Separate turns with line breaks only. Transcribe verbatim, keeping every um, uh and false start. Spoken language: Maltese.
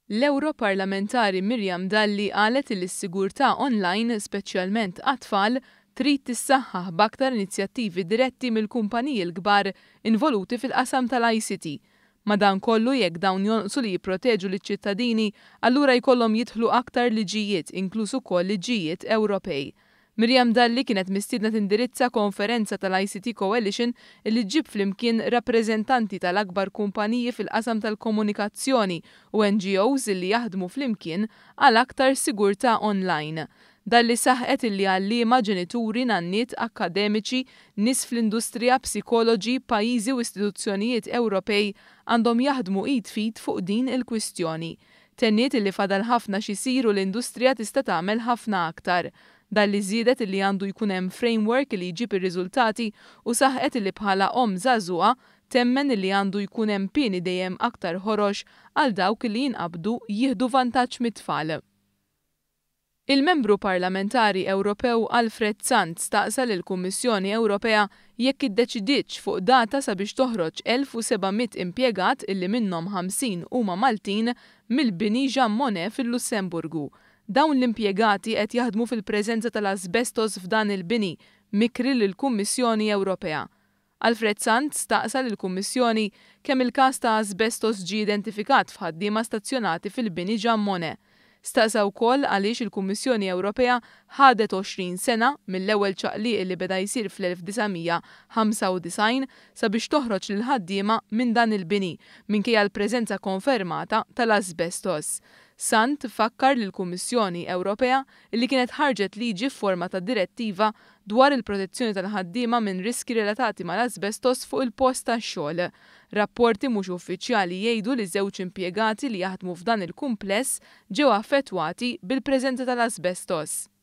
L-Europarlamentari Miriam Dalli qalet li s-sigurtà online, speċjalment għat-tfal, trid tissaħħaħ b'aktar inizjattivi diretti mill-kumpaniji l-kbar involuti fil-qasam tal-I C T. Madankollu jekk dawn jonqsu li jipproteġu liċ-ċittadini, allura jkollhom jidħlu aktar liġijiet, inkluż ukoll liġijiet Ewropej. Miriam Dalli kienet mistiedna tindirizza konferenza tal-I C T Coalition li ġġib flimkien rappreżentanti tal-akbar kumpaniji fil-qasam tal-komunikazzjoni u N G Os li jaħdmu flimkien għal aktar sigurtà online. Dalli saħqet illi għalliema, ġenituri, nanniet, akademiċi, nies fl-industrija, psikoloġi, pajjiżi u istituzzjonijiet Ewropej għandhom jaħdmu id fit fuq din il-kwistjoni. Tenniet illi fadal ħafna xisiru l-industrija tista' tagħmel ħafna aktar. Dalli żiedet illi għandu jkun hemm framework li jġib ir-riżultati u saħqet illi bħala omm żagħżugħa temmen illi għandu jkun hemm pieni dejjem aktar ħorox għal dawk li jinqabdu jieħdu vantaġġ mit-tfal. Il-membru parlamentari Ewropew Alfred Sant staqsa lill-Kummissjoni Ewropea jekk iddeċidietx fuq data sabiex toħroġ elf u sebgħimiet impjegat illi minnhom ħamsin huma Maltin mill-bini Jean Monnet fil-Lussemburgu. Dawn l-impjegati qed jaħdmu fil-preżenza tal-asbestos f'dan il-bini mikri lill-Kummissjoni Ewropea. Alfred Sant staqsa lill-Kummissjoni kemm il-każ ta' asbestos ġie identifikat f'ħaddiema stazzjonati fil-bini Jean Monnet. Staqsa wkoll għaliex il-Kummissjoni Ewropea ħadet għoxrin sena mill-ewwel ċaqliq li beda jsir fl-elf tisa' ħamsa u disgħin sabiex toħroġ lil ħaddiema minn dan il-bini minkejja l-preżenza konfermata tal-asbestos. Sant fakkar lill-Kummissjoni Ewropea li kienet ħarġet liġi f'forma ta' direttiva dwar il-protezzjoni tal-ħaddiema minn riski relatati mal-asbestos fuq il-post tax-xogħol. Rapporti mhux uffiċjali jgħidu li żewġ impjegati li jaħdmu f'dan il-kumpless ġew affettwati bil-preżenza tal-asbestos.